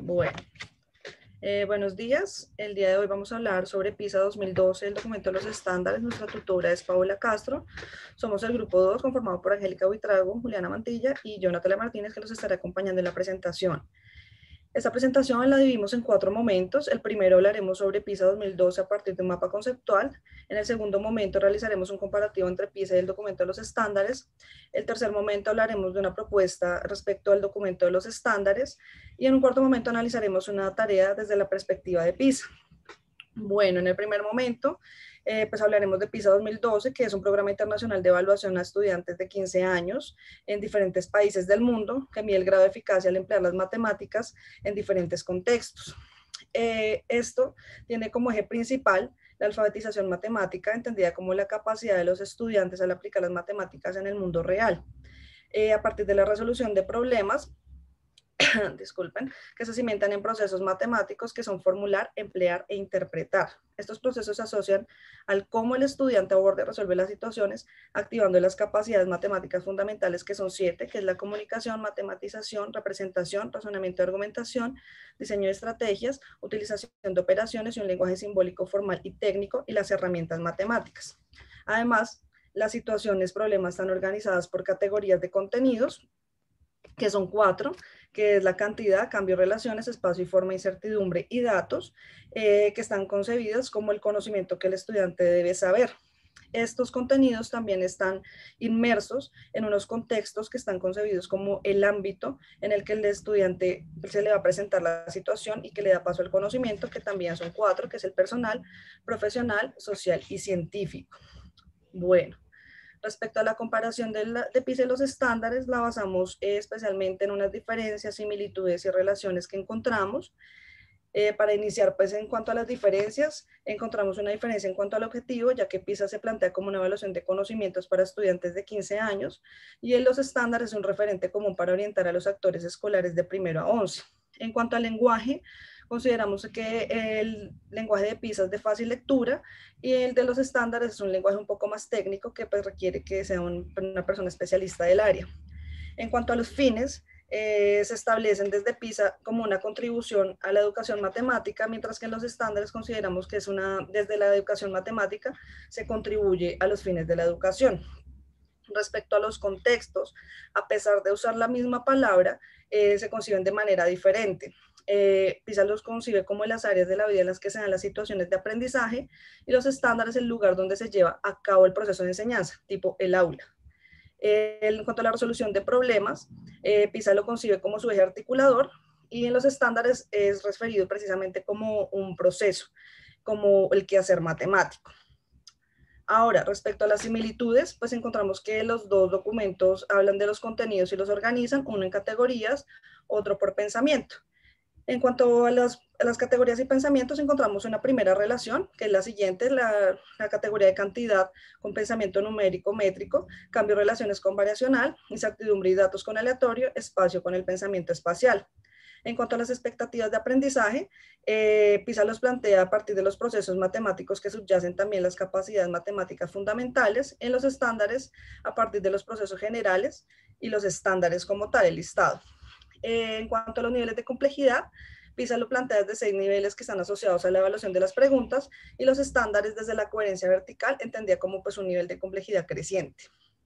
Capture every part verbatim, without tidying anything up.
Bueno, eh, buenos días. El día de hoy vamos a hablar sobre PISA dos mil doce, el documento de los estándares. Nuestra tutora es Paola Castro. Somos el grupo dos, conformado por Angélica Buitrago, Juliana Mantilla y yo, Natalia Martínez, que los estará acompañando en la presentación. Esta presentación la dividimos en cuatro momentos. El primero hablaremos sobre PISA dos mil doce a partir de un mapa conceptual. En el segundo momento realizaremos un comparativo entre PISA y el documento de los estándares. El tercer momento hablaremos de una propuesta respecto al documento de los estándares. Y en un cuarto momento analizaremos una tarea desde la perspectiva de PISA. Bueno, en el primer momento, eh, pues hablaremos de PISA dos mil doce, que es un programa internacional de evaluación a estudiantes de quince años en diferentes países del mundo, que mide el grado de eficacia al emplear las matemáticas en diferentes contextos. Eh, esto tiene como eje principal la alfabetización matemática, entendida como la capacidad de los estudiantes al aplicar las matemáticas en el mundo real. Eh, a partir de la resolución de problemas, disculpen, que se cimentan en procesos matemáticos que son formular, emplear e interpretar. Estos procesos se asocian al cómo el estudiante aborda y resuelve las situaciones, activando las capacidades matemáticas fundamentales, que son siete, que es la comunicación, matematización, representación, razonamiento de argumentación, diseño de estrategias, utilización de operaciones y un lenguaje simbólico formal y técnico, y las herramientas matemáticas. Además, las situaciones, problemas están organizadas por categorías de contenidos, que son cuatro, que es la cantidad, cambio, relaciones, espacio y forma, incertidumbre y datos, eh, que están concebidos como el conocimiento que el estudiante debe saber. Estos contenidos también están inmersos en unos contextos que están concebidos como el ámbito en el que el estudiante se le va a presentar la situación y que le da paso al conocimiento, que también son cuatro, que es el personal, profesional, social y científico. Bueno. Respecto a la comparación de, la, de PISA y los estándares, la basamos eh, especialmente en unas diferencias, similitudes y relaciones que encontramos. Eh, para iniciar, pues en cuanto a las diferencias, encontramos una diferencia en cuanto al objetivo, ya que PISA se plantea como una evaluación de conocimientos para estudiantes de quince años, y en los estándares es un referente común para orientar a los actores escolares de primero a once. En cuanto al lenguaje, consideramos que el lenguaje de PISA es de fácil lectura y el de los estándares es un lenguaje un poco más técnico que pues requiere que sea un, una persona especialista del área. En cuanto a los fines, eh, se establecen desde PISA como una contribución a la educación matemática, mientras que en los estándares consideramos que es una, desde la educación matemática se contribuye a los fines de la educación. Respecto a los contextos, a pesar de usar la misma palabra, eh, se conciben de manera diferente. Eh, PISA los concibe como las áreas de la vida en las que se dan las situaciones de aprendizaje y los estándares el lugar donde se lleva a cabo el proceso de enseñanza, tipo el aula. Eh, en cuanto a la resolución de problemas, eh, PISA lo concibe como su eje articulador y en los estándares es referido precisamente como un proceso, como el quehacer matemático. Ahora, respecto a las similitudes, pues encontramos que los dos documentos hablan de los contenidos y los organizan, uno en categorías, otro por pensamiento. En cuanto a las, a las categorías y pensamientos, encontramos una primera relación, que es la siguiente, la, la categoría de cantidad con pensamiento numérico, métrico, cambio de relaciones con variacional, incertidumbre y datos con aleatorio, espacio con el pensamiento espacial. En cuanto a las expectativas de aprendizaje, eh, PISA los plantea a partir de los procesos matemáticos que subyacen también las capacidades matemáticas fundamentales, en los estándares a partir de los procesos generales y los estándares como tal, el listado. Eh, en cuanto a los niveles de complejidad, PISA lo plantea desde seis niveles que están asociados a la evaluación de las preguntas y los estándares desde la coherencia vertical, entendida como pues, un nivel de complejidad creciente.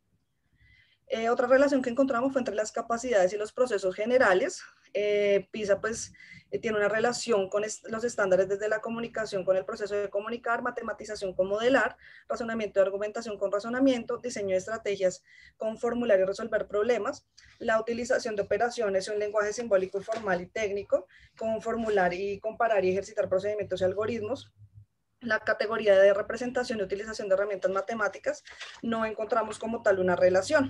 Eh, otra relación que encontramos fue entre las capacidades y los procesos generales. Eh, PISA pues eh, tiene una relación con est los estándares desde la comunicación con el proceso de comunicar, matematización con modelar, razonamiento de argumentación con razonamiento, diseño de estrategias con formular y resolver problemas, la utilización de operaciones y un lenguaje simbólico, formal y técnico, con formular y comparar y ejercitar procedimientos y algoritmos. La categoría de representación y utilización de herramientas matemáticas no encontramos como tal una relación.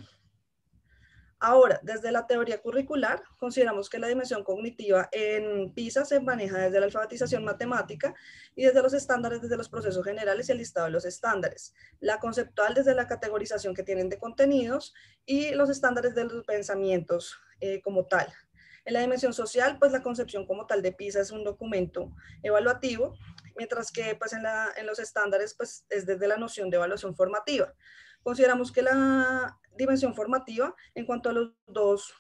Ahora, desde la teoría curricular, consideramos que la dimensión cognitiva en PISA se maneja desde la alfabetización matemática y desde los estándares desde los procesos generales y el listado de los estándares. La conceptual desde la categorización que tienen de contenidos y los estándares de los pensamientos eh, como tal. En la dimensión social, pues la concepción como tal de PISA es un documento evaluativo, mientras que pues en, la, en los estándares pues es desde la noción de evaluación formativa. Consideramos que la dimensión formativa, en cuanto a los dos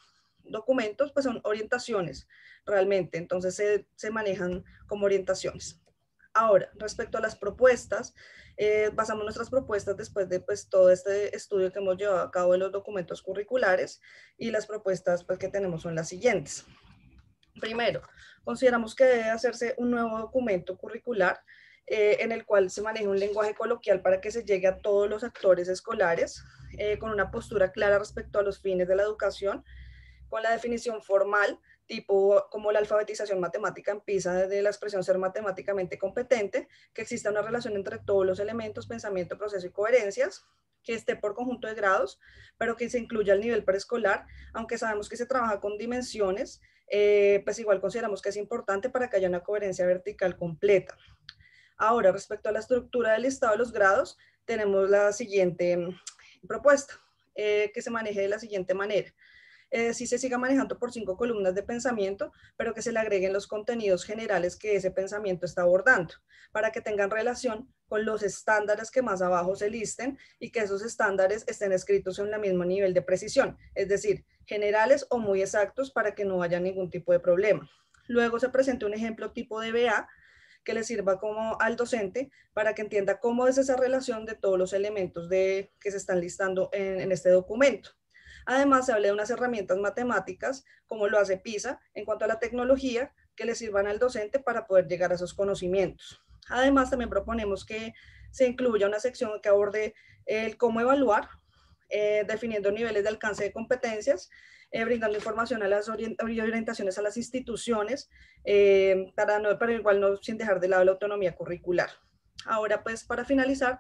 documentos pues son orientaciones realmente, entonces se, se manejan como orientaciones. Ahora, respecto a las propuestas, eh, basamos nuestras propuestas después de pues, todo este estudio que hemos llevado a cabo de los documentos curriculares, y las propuestas pues, que tenemos son las siguientes. Primero, consideramos que debe hacerse un nuevo documento curricular eh, en el cual se maneje un lenguaje coloquial para que se llegue a todos los actores escolares, eh, con una postura clara respecto a los fines de la educación, con la definición formal, tipo como la alfabetización matemática en PISA, desde la expresión ser matemáticamente competente, que exista una relación entre todos los elementos, pensamiento, proceso y coherencias, que esté por conjunto de grados, pero que se incluya el nivel preescolar, aunque sabemos que se trabaja con dimensiones, eh, pues igual consideramos que es importante para que haya una coherencia vertical completa. Ahora, respecto a la estructura del listado de los grados, tenemos la siguiente mm, propuesta, eh, que se maneje de la siguiente manera. Eh, sí se siga manejando por cinco columnas de pensamiento, pero que se le agreguen los contenidos generales que ese pensamiento está abordando, para que tengan relación con los estándares que más abajo se listen y que esos estándares estén escritos en el mismo nivel de precisión, es decir, generales o muy exactos para que no haya ningún tipo de problema. Luego se presenta un ejemplo tipo de B A que le sirva como al docente para que entienda cómo es esa relación de todos los elementos de, que se están listando en, en este documento. Además, se habla de unas herramientas matemáticas, como lo hace PISA, en cuanto a la tecnología, que le sirvan al docente para poder llegar a esos conocimientos. Además, también proponemos que se incluya una sección que aborde el cómo evaluar, eh, definiendo niveles de alcance de competencias, eh, brindando información a las orient orientaciones a las instituciones, eh, para no, pero igual no sin dejar de lado la autonomía curricular. Ahora, pues, para finalizar,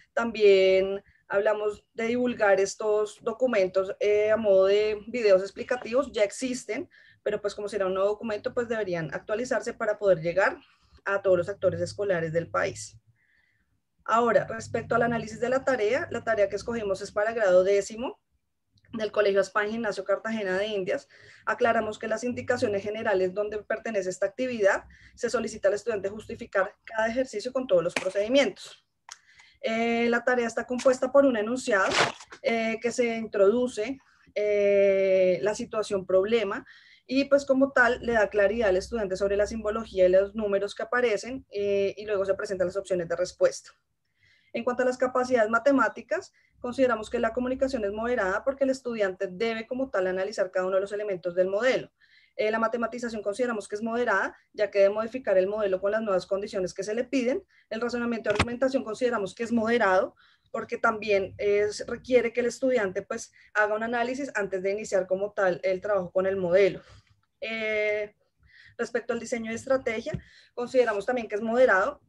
también hablamos de divulgar estos documentos eh, a modo de videos explicativos, ya existen, pero pues como será un nuevo documento, pues deberían actualizarse para poder llegar a todos los actores escolares del país. Ahora, respecto al análisis de la tarea, la tarea que escogimos es para grado décimo del Colegio España Gimnasio Cartagena de Indias. Aclaramos que las indicaciones generales donde pertenece esta actividad, se solicita al estudiante justificar cada ejercicio con todos los procedimientos. Eh, la tarea está compuesta por un enunciado eh, que se introduce eh, la situación problema y pues como tal le da claridad al estudiante sobre la simbología y los números que aparecen, eh, y luego se presentan las opciones de respuesta. En cuanto a las capacidades matemáticas, consideramos que la comunicación es moderada porque el estudiante debe como tal analizar cada uno de los elementos del modelo. Eh, la matematización consideramos que es moderada, ya que debe modificar el modelo con las nuevas condiciones que se le piden. El razonamiento de argumentación consideramos que es moderado, porque también es, requiere que el estudiante pues haga un análisis antes de iniciar como tal el trabajo con el modelo. Eh, respecto al diseño de estrategia, consideramos también que es moderado,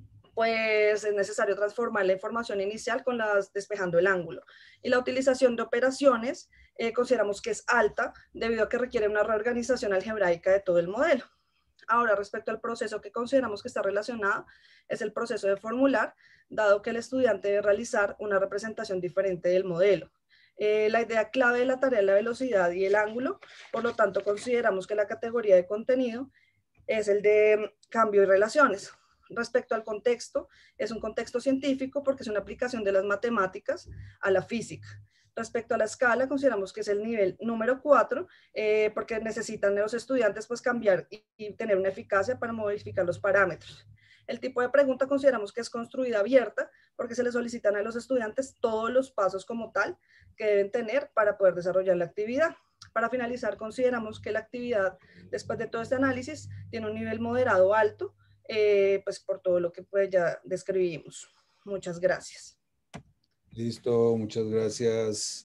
pues es necesario transformar la información inicial con las despejando el ángulo. Y la utilización de operaciones eh, consideramos que es alta debido a que requiere una reorganización algebraica de todo el modelo. Ahora, respecto al proceso que consideramos que está relacionado, es el proceso de formular, dado que el estudiante debe realizar una representación diferente del modelo. Eh, la idea clave de la tarea es la velocidad y el ángulo, por lo tanto consideramos que la categoría de contenido es el de cambio y relaciones. Respecto al contexto, es un contexto científico porque es una aplicación de las matemáticas a la física. Respecto a la escala, consideramos que es el nivel número cuatro, eh, porque necesitan los estudiantes pues cambiar y, y tener una eficacia para modificar los parámetros. El tipo de pregunta consideramos que es construida abierta porque se le solicitan a los estudiantes todos los pasos como tal que deben tener para poder desarrollar la actividad. Para finalizar, consideramos que la actividad, después de todo este análisis, tiene un nivel moderado alto, eh, pues por todo lo que pues ya describimos. Muchas gracias. Listo, muchas gracias,